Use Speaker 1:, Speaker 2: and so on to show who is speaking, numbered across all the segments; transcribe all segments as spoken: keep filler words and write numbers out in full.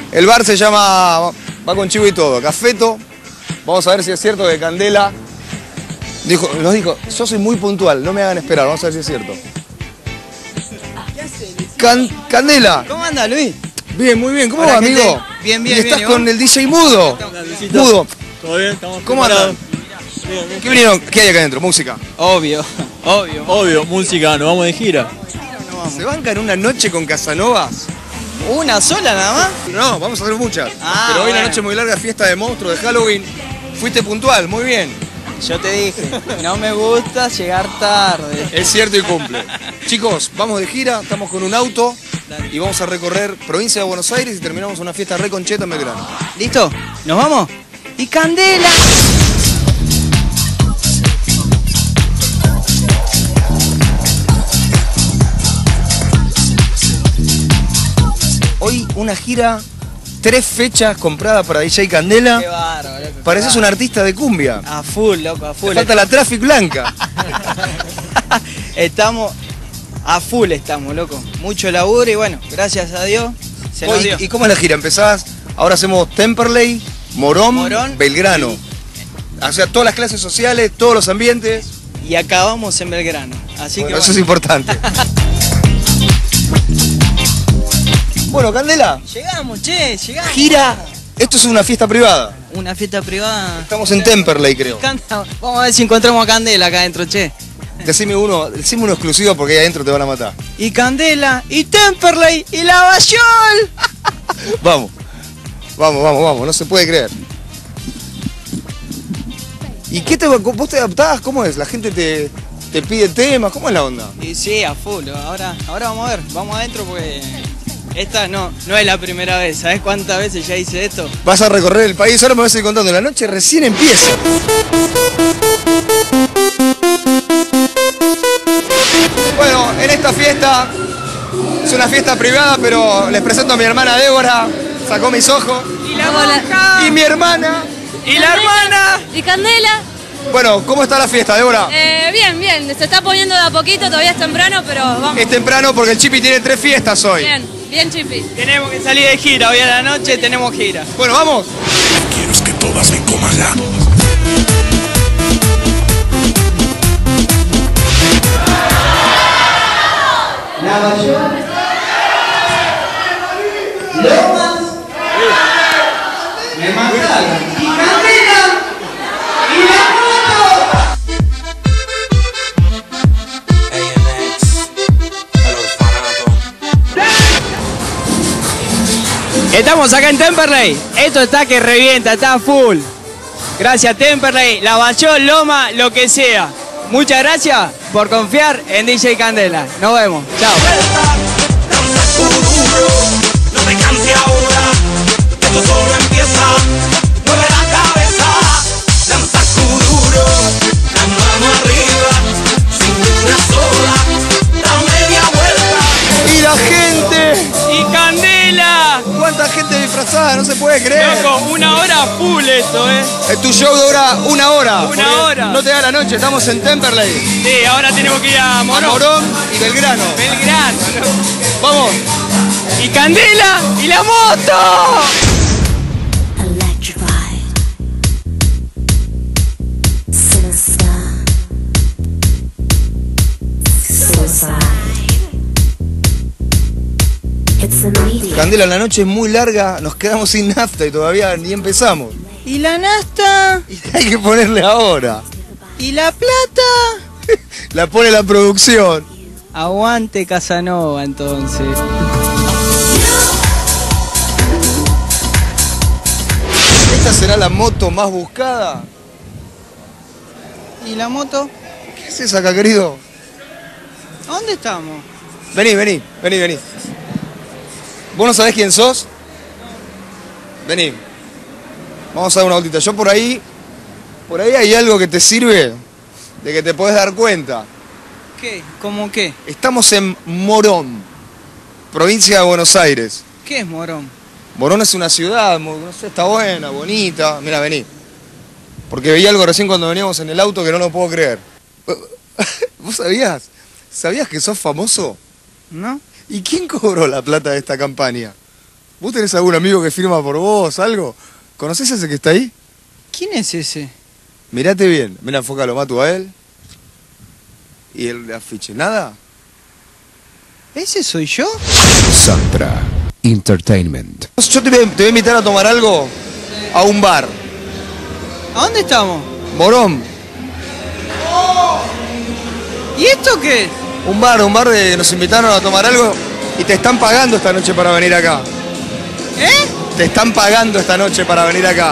Speaker 1: El bar se llama, va con chivo y todo, Cafeto. Vamos a ver si es cierto que Candela dijo, nos dijo, yo soy muy puntual, no me hagan esperar, vamos a ver si es cierto. Can, Candela.
Speaker 2: ¿Cómo anda, Luis?
Speaker 1: Bien, muy bien, ¿cómo
Speaker 2: Hola,
Speaker 1: va, amigo?
Speaker 2: gente. Bien, bien,
Speaker 1: ¿Y estás
Speaker 2: bien,
Speaker 1: con
Speaker 2: ¿y
Speaker 1: el D J Mudo? Mudo.
Speaker 3: ¿Todo bien? ¿Estamos
Speaker 1: ¿Cómo andan?
Speaker 3: Bien, bien.
Speaker 1: ¿Qué vinieron? ¿Qué hay acá adentro? ¿Música?
Speaker 2: Obvio, obvio.
Speaker 3: Obvio, música, nos vamos de gira.
Speaker 1: ¿Se bancan una noche con Casanovas?
Speaker 2: ¿Una sola nada más?
Speaker 1: No, vamos a hacer muchas.
Speaker 2: Ah,
Speaker 1: Pero hoy
Speaker 2: bueno.
Speaker 1: una noche muy larga, fiesta de monstruos, de Halloween. Fuiste puntual, muy bien.
Speaker 2: Yo te dije, no me gusta llegar tarde.
Speaker 1: Es cierto y cumple. Chicos, vamos de gira, estamos con un auto y vamos a recorrer provincia de Buenos Aires y terminamos una fiesta re concheta en Belgrano.
Speaker 2: ¿Listo? ¿Nos vamos? ¡Y Candela!
Speaker 1: Hoy una gira, tres fechas compradas para D J Candela.
Speaker 2: Qué bárbaro, loco.
Speaker 1: Pareces un artista de cumbia.
Speaker 2: A full, loco, a full.
Speaker 1: Te falta la Traffic Blanca.
Speaker 2: Estamos a full, estamos, loco. Mucho laburo y bueno, gracias a Dios se nos
Speaker 1: Hoy,
Speaker 2: dio.
Speaker 1: ¿y cómo es la gira? Empezás, ahora hacemos Temperley, Morón,
Speaker 2: Morón,
Speaker 1: Belgrano. O sea, todas las clases sociales, todos los ambientes.
Speaker 2: Y acabamos en Belgrano. Así
Speaker 1: Bueno,
Speaker 2: que
Speaker 1: eso es
Speaker 2: bueno.
Speaker 1: importante. Bueno, Candela,
Speaker 2: Llegamos, che, llegamos.
Speaker 1: gira. Esto es una fiesta privada.
Speaker 2: Una fiesta privada.
Speaker 1: Estamos en Temperley, creo.
Speaker 2: Canta- Vamos a ver si encontramos a Candela acá adentro, che.
Speaker 1: Decime uno, decime uno exclusivo porque ahí adentro te van a matar.
Speaker 2: Y Candela, y Temperley, y Lavallol.
Speaker 1: Vamos, vamos, vamos, vamos, no se puede creer. ¿Y qué te vos te adaptás? ¿Cómo es? ¿La gente te, te pide temas? ¿Cómo es la onda?
Speaker 2: Y sí, a full. Ahora, ahora vamos a ver, vamos adentro porque esta no, no es la primera vez. ¿Sabes cuántas veces ya hice esto?
Speaker 1: Vas a recorrer el país, ahora me vas a ir contando. La noche recién empieza. Bueno, en esta fiesta, es una fiesta privada, pero les presento a mi hermana Débora, sacó mis ojos.
Speaker 2: Y la monja.
Speaker 1: Y mi hermana.
Speaker 2: Y la hermana.
Speaker 4: ¿Y Candela?
Speaker 1: Bueno, ¿cómo está la fiesta, Débora?
Speaker 4: Eh, bien, bien. Se está poniendo de a poquito, todavía es temprano, pero vamos.
Speaker 1: Es temprano porque el Chipi tiene tres fiestas hoy.
Speaker 4: Bien, bien, Chipi.
Speaker 2: Tenemos que salir de gira, hoy a la noche tenemos gira.
Speaker 1: Bueno, vamos.
Speaker 5: Quiero es que todas me coman la...
Speaker 2: Lavallol. Lomas. Me mataron. Y Candela. Y la moto. Estamos acá en Temperley. Esto está que revienta, está full. Gracias Temperley, Lavallol, Loma, lo que sea. Muchas gracias por confiar en D J Candela. Nos vemos. Chao.
Speaker 5: No te canses ahora, esto solo empieza. Mueve la cabeza, lanza kuduro, la mano arriba, cintura sola, da media vuelta.
Speaker 1: Y la gente.
Speaker 2: ¡Y Candela!
Speaker 1: ¿Cuánta gente disfrazada? No se puede creer.
Speaker 2: Loco, una hora full esto, ¿eh?
Speaker 1: Eh, Tu show dura una hora.
Speaker 2: Una
Speaker 1: porque
Speaker 2: hora.
Speaker 1: No te da la noche, estamos en Temperley.
Speaker 2: Sí, ahora tenemos que ir a
Speaker 1: A
Speaker 2: Morón.
Speaker 1: Morón y Belgrano.
Speaker 2: Belgrano, loco.
Speaker 1: Vamos.
Speaker 2: ¡Y Candela! ¡Y la moto!
Speaker 6: Electrified. Sinister. Suicide. It's immediate.
Speaker 1: Candela, la noche es muy larga, nos quedamos sin nafta y todavía ni empezamos.
Speaker 2: ¿Y la nasta?
Speaker 1: Y hay que ponerle ahora.
Speaker 2: ¿Y la plata?
Speaker 1: La pone la producción.
Speaker 2: Aguante Casanova, entonces.
Speaker 1: ¿Esta será la moto más buscada?
Speaker 2: ¿Y la moto?
Speaker 1: ¿Qué es esa acá, querido?
Speaker 2: ¿Dónde estamos?
Speaker 1: Vení, vení, vení, vení. ¿Vos no sabés quién sos? Vení. Vamos a dar una vueltita. Yo por ahí, por ahí hay algo que te sirve de que te podés dar cuenta.
Speaker 2: ¿Qué? ¿Cómo qué?
Speaker 1: Estamos en Morón, provincia de Buenos Aires.
Speaker 2: ¿Qué es Morón?
Speaker 1: Morón es una ciudad, no sé, está buena, bonita. Mira, vení. Porque veía algo recién cuando veníamos en el auto que no lo puedo creer. ¿Vos sabías? ¿Sabías que sos famoso?
Speaker 2: ¿No?
Speaker 1: ¿Y quién cobró la plata de esta campaña? ¿Vos tenés algún amigo que firma por vos, algo? ¿Conocés a ese que está ahí?
Speaker 2: ¿Quién es ese?
Speaker 1: Mirate bien. Mira, enfócalo, Matu, a él. Y el afiche. ¿Nada?
Speaker 2: ¿Ese soy yo?
Speaker 7: Santra Entertainment.
Speaker 1: Yo te voy, te voy a invitar a tomar algo a un bar.
Speaker 2: ¿A dónde estamos?
Speaker 1: Morón.
Speaker 2: ¿Y esto qué es?
Speaker 1: Un bar, un bar de nos invitaron a tomar algo y te están pagando esta noche para venir acá.
Speaker 2: ¿Eh?
Speaker 1: Te están pagando esta noche para venir acá.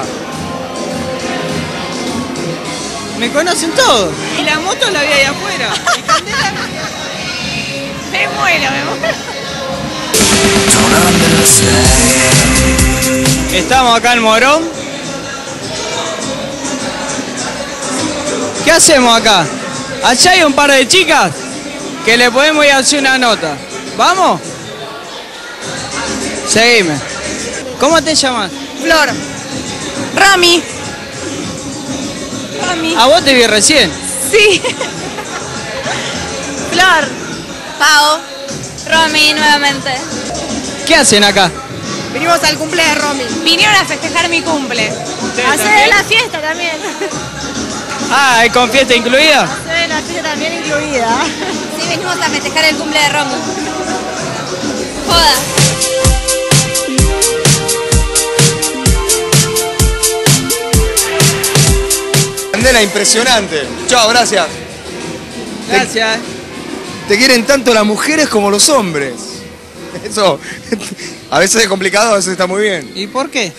Speaker 2: Me conocen todos. Y la moto la vi ahí afuera. Y Candela...
Speaker 4: Me muero, me muero.
Speaker 2: Estamos acá en Morón. ¿Qué hacemos acá? Allá hay un par de chicas que le podemos ir a hacer una nota. ¿Vamos? Seguime. ¿Cómo te llamas?
Speaker 4: Flor. Rami. Rami.
Speaker 2: A vos te vi recién.
Speaker 4: Sí. Flor. Pau. Romy nuevamente.
Speaker 2: ¿Qué hacen acá?
Speaker 4: Vinimos al cumple de Romy. Vinieron a festejar mi cumple.
Speaker 2: también?
Speaker 4: la fiesta también.
Speaker 2: Ah, ¿hay con fiesta incluida?
Speaker 4: Hacer la fiesta también incluida. Sí, venimos a festejar el cumple de Romy. Joda.
Speaker 1: Candela, impresionante. Chao, gracias.
Speaker 2: Gracias.
Speaker 1: Te quieren tanto las mujeres como los hombres. Eso a veces es complicado, a veces está muy bien.
Speaker 2: ¿Y por qué?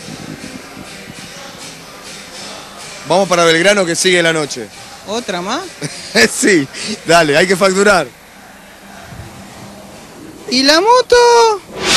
Speaker 1: Vamos para Belgrano que sigue la noche.
Speaker 2: ¿Otra más?
Speaker 1: Sí, dale, hay que facturar.
Speaker 2: ¿Y la moto?